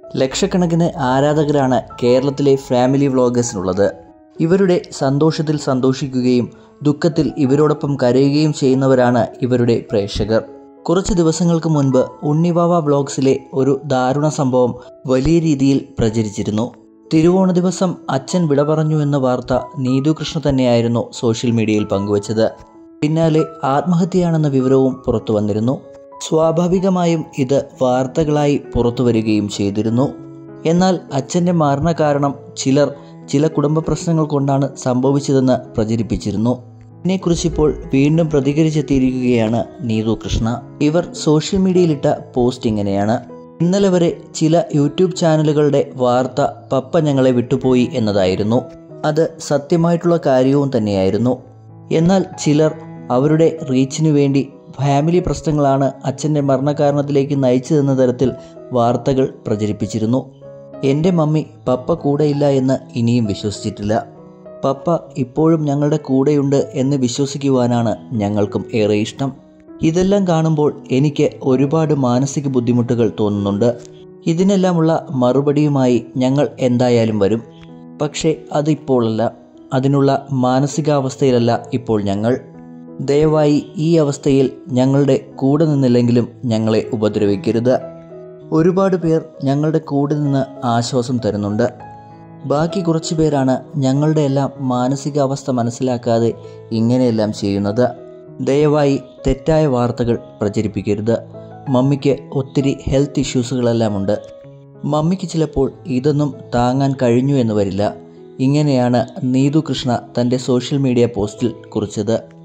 ലക്ഷക്കണക്കിന് ആരാധകരാണ് കേരളത്തിലെ ഫാമിലി വ്ളോഗേഴ്സിനുള്ളത്. ഇവരുടെ സന്തോഷത്തിൽ സന്തോഷിക്കുകയും ദുഃഖത്തിൽ ഇവരോടൊപ്പം കരയുകയും ചെയ്യുന്നവരാണ് ഇവരുടെ പ്രേക്ഷകർ. കുറച്ച് ദിവസങ്ങൾക്ക് മുൻപ് ഉണ്ണിവാവ വ്ളോഗ്സിലെ ഒരു ദാരുണ സംഭവം വലിയ രീതിയിൽ പ്രചരിച്ചിരുന്നു. തിരുവോണ ദിവസം അച്ഛൻ വിട പറഞ്ഞു എന്ന വാർത്ത നീതു കൃഷ്ണ തന്നെയായിരുന്നു സോഷ്യൽ മീഡിയയിൽ പങ്കുവച്ചത്. പിന്നാലെ ആത്മഹത്യയാണെന്ന വിവരവും പുറത്തു വന്നിരുന്നു. സ്വാഭാവികമായും ഇത് വാർത്തകളായി പുറത്തു വരികയും ചെയ്തിരുന്നു. എന്നാൽ അച്ഛൻ്റെ മരണകാരണം ചില കുടുംബ പ്രശ്നങ്ങൾ കൊണ്ടാണ് സംഭവിച്ചതെന്ന് പ്രചരിപ്പിച്ചിരുന്നു. ഇതിനെക്കുറിച്ചിപ്പോൾ വീണ്ടും പ്രതികരിച്ചെത്തിയിരിക്കുകയാണ് നീതു കൃഷ്ണ. ഇവർ സോഷ്യൽ മീഡിയയിലിട്ട പോസ്റ്റ് ഇങ്ങനെയാണ്: ഇന്നലെ വരെ ചില യൂട്യൂബ് ചാനലുകളുടെ വാർത്ത പപ്പ ഞങ്ങളെ വിട്ടുപോയി എന്നതായിരുന്നു. അത് സത്യമായിട്ടുള്ള കാര്യവും തന്നെയായിരുന്നു. എന്നാൽ ചിലർ അവരുടെ റീച്ചിനു വേണ്ടി ഫാമിലി പ്രശ്നങ്ങളാണ് അച്ഛൻ്റെ മരണകാരണത്തിലേക്ക് നയിച്ചതെന്ന തരത്തിൽ വാർത്തകൾ പ്രചരിപ്പിച്ചിരുന്നു. എൻ്റെ മമ്മി പപ്പ കൂടെയില്ല എന്ന് ഇനിയും വിശ്വസിച്ചിട്ടില്ല. പപ്പ ഇപ്പോഴും ഞങ്ങളുടെ കൂടെയുണ്ട് എന്ന് വിശ്വസിക്കുവാനാണ് ഞങ്ങൾക്കും ഏറെ ഇഷ്ടം. ഇതെല്ലാം കാണുമ്പോൾ എനിക്ക് ഒരുപാട് മാനസിക ബുദ്ധിമുട്ടുകൾ തോന്നുന്നുണ്ട്. ഇതിനെല്ലാമുള്ള മറുപടിയുമായി ഞങ്ങൾ എന്തായാലും വരും. പക്ഷേ അതിപ്പോഴല്ല. അതിനുള്ള മാനസികാവസ്ഥയിലല്ല ഇപ്പോൾ ഞങ്ങൾ. ദയവായി ഈ അവസ്ഥയിൽ ഞങ്ങളുടെ കൂടെ നിന്നില്ലെങ്കിലും ഞങ്ങളെ ഉപദ്രവിക്കരുത്. ഒരുപാട് പേർ ഞങ്ങളുടെ കൂടെ നിന്ന് ആശ്വാസം തരുന്നുണ്ട്. ബാക്കി കുറച്ച് പേരാണ് ഞങ്ങളുടെ എല്ലാം മാനസികാവസ്ഥ മനസ്സിലാക്കാതെ ഇങ്ങനെയെല്ലാം ചെയ്യുന്നത്. ദയവായി തെറ്റായ വാർത്തകൾ പ്രചരിപ്പിക്കരുത്. മമ്മിക്ക് ഒത്തിരി ഹെൽത്ത് ഇഷ്യൂസുകളെല്ലാം ഉണ്ട്. മമ്മിക്ക് ചിലപ്പോൾ ഇതൊന്നും താങ്ങാൻ കഴിഞ്ഞു എന്ന് വരില്ല. ഇങ്ങനെയാണ് നീതു കൃഷ്ണ തൻ്റെ സോഷ്യൽ മീഡിയ പോസ്റ്റിൽ കുറിച്ചത്.